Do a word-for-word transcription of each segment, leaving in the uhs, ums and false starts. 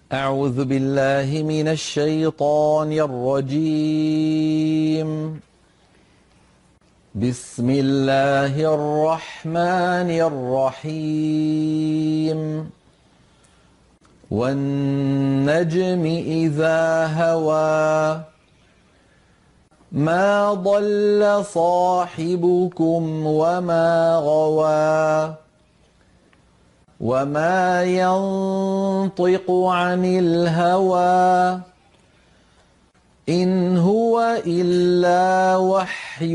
أعوذ بالله من الشيطان الرجيم. بسم الله الرحمن الرحيم. والنجم إذا هوى ما ضل صاحبكم وما غوى وما ينطق عن الهوى إن هو إلا وحي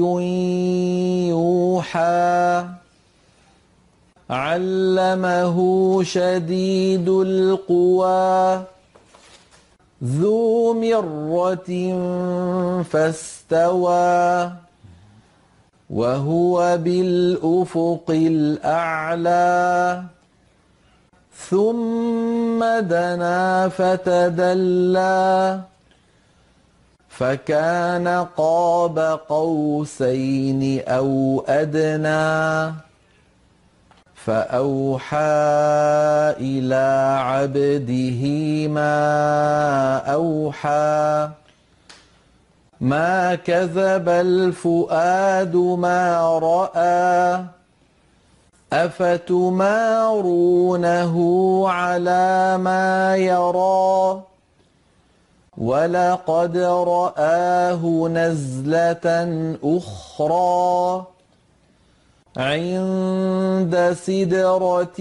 يوحى علمه شديد القوى ذو مرة فاستوى وهو بالأفق الأعلى ثم دنا فتدلى فكان قاب قوسين أو أدنى فأوحى إلى عبده ما أوحى ما كذب الفؤاد ما رأى أفتمارونه على ما يرى ولقد رآه نزلة أخرى عند سدرة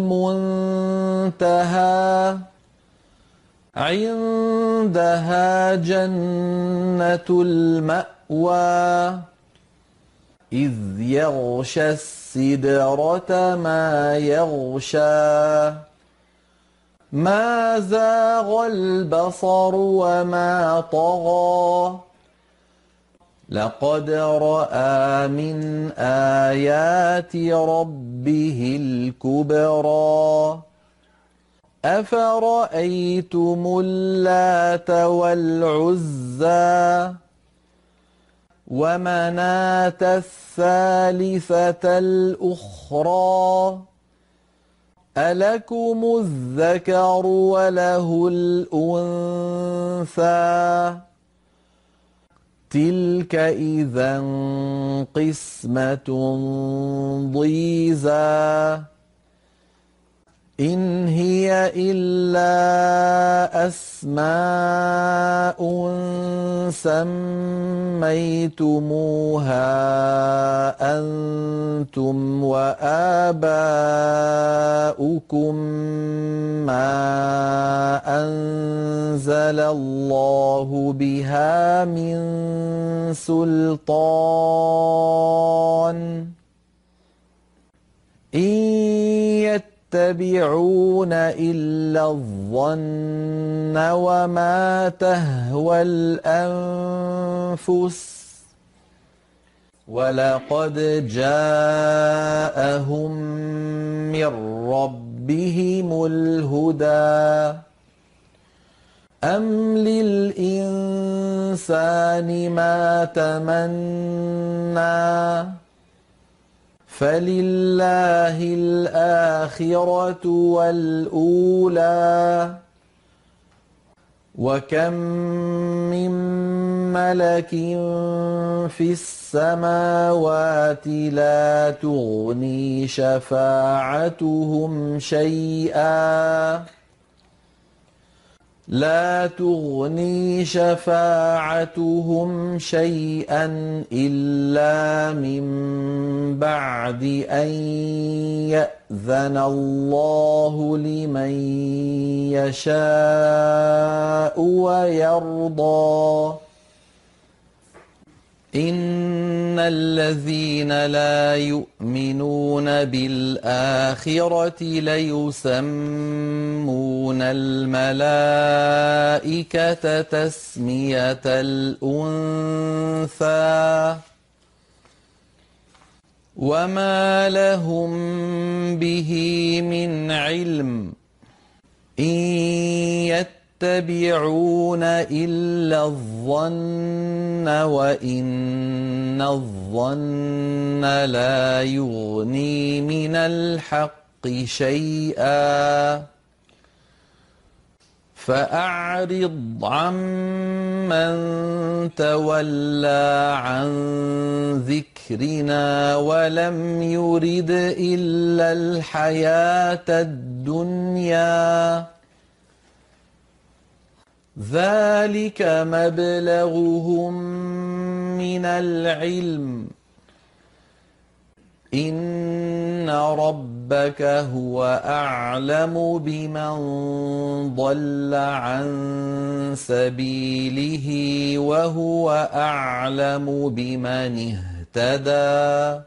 المنتهى عندها جنة المأوى إذ يغشى السدرة ما يغشى ما زاغ البصر وما طغى لقد رأى من آيات ربه الكبرى أفرأيتم اللات والعزى ومناة الثالثة الأخرى ألكم الذكر وله الأنثى تلك إذا قسمة ضيزى إن هي إلا أسماء سميتموها أنتم وآباؤكم ما أنزل الله بها من سلطان إن يتبعون إلا الظن وما تهوى الأنفس ولقد جاءهم من ربهم الهدى أم للإنسان ما تمنى فلله الآخرة والأولى وكم من ملك في السماوات لا تغني شفاعتهم شيئا لا تغني شفاعتهم شيئا إلا من بعد أن يأذن الله لمن يشاء ويرضى إن الذين لا يؤمنون بالآخرة ليسمون الملائكة تسمية الأنثى وما لهم به من علم إن يتبعون إلا الظن وإن الظن لا يغني من الحق شيئا فأعرض عمن تولى عن ذكرنا ولم يرد إلا الحياة الدنيا ذلك مبلغهم من العلم إن ربك هو أعلم بمن ضل عن سبيله وهو أعلم بمن اهتدى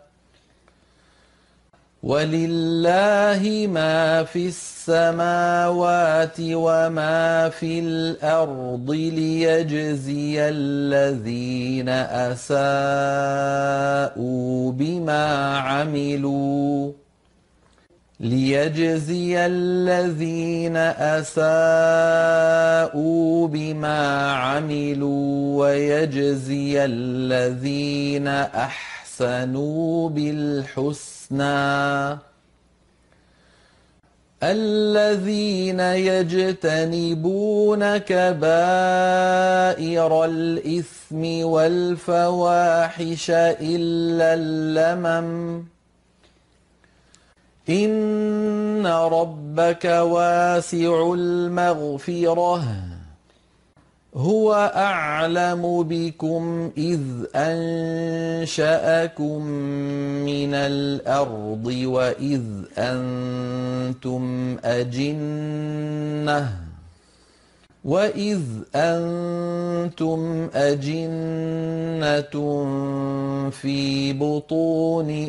ولله ما في السماوات وما في الأرض ليجزي الذين أساءوا بما عملوا ليجزي الذين أساءوا بما عملوا ويجزي الذين أحسنوا بالحسنى الذين يجتنبون كبائر الإثم والفواحش إلا اللمم إن ربك واسع المغفرة هو أعلم بكم إذ أنشأكم من الأرض وإذ أنتم أجنة وإذ أنتم أجنة في بطون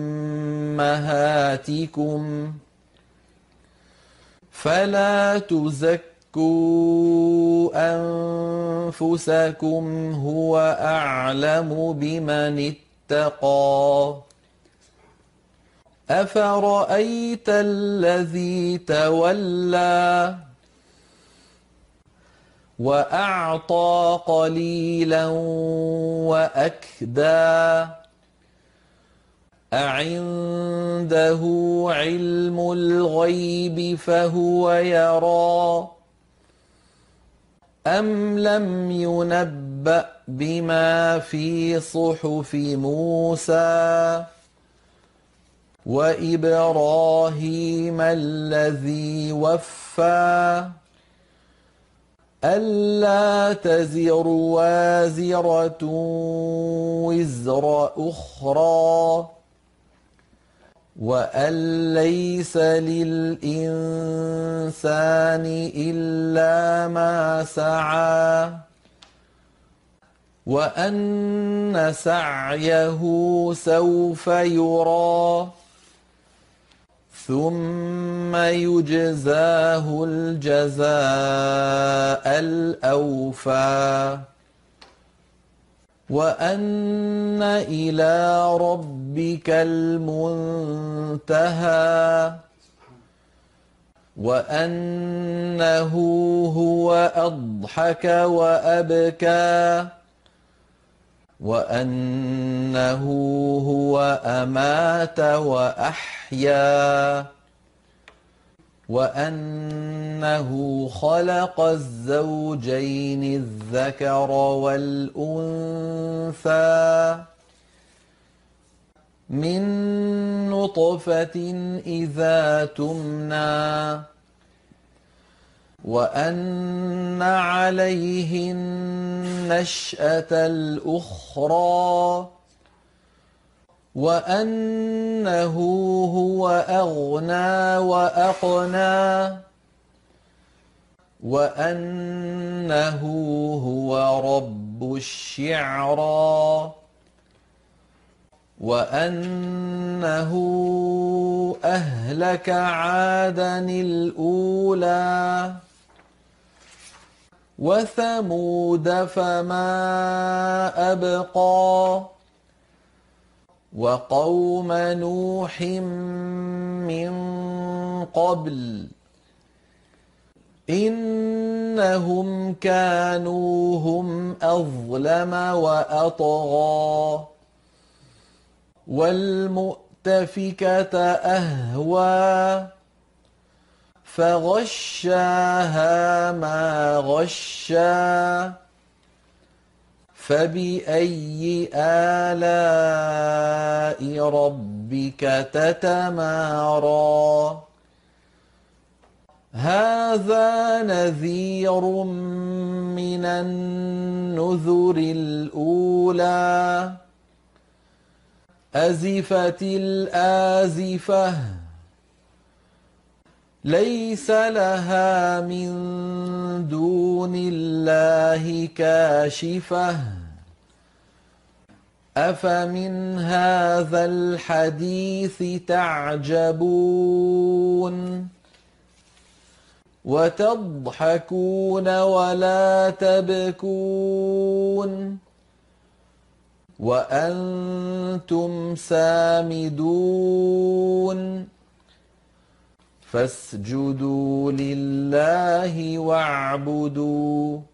أمهاتكم فلا تزكوا أنفسكم هو أعلم بمن اتقى أفرأيت الذي تولى وأعطى قليلا وأكدى أعنده علم الغيب فهو يرى أم لم ينبأ بما في صحف موسى وإبراهيم الذي وفى ألا تزر وازرة وزر أخرى وأن ليس للإنسان إلا ما سعى وأن سعيه سوف يرى ثم يجزاه الجزاء الأوفى وأن إلى ربك المنتهى وأنه هو أضحك وأبكى وأنه هو أمات وأحيا وأنه خلق الزوجين الذكر والأنثى من نطفة إذا تمنى وأن عليه النشأة الأخرى وأنه هو أغنى وأقنى وأنه هو رب الشعرى وأنه أهلك عادا الأولى وثمود فما أبقى وقوم نوح من قبل إنهم كانوا هم أظلم وأطغى والمؤتفكة أهوى فغشاها ما غشا فبأي آلاء ربك تتمارى هذا نذير من النذر الأولى أزفت الآزفة ليس لها من دون الله كاشفة أفمن هذا الحديث تعجبون وتضحكون ولا تبكون وأنتم سامدون فاسجدوا لله واعبدوا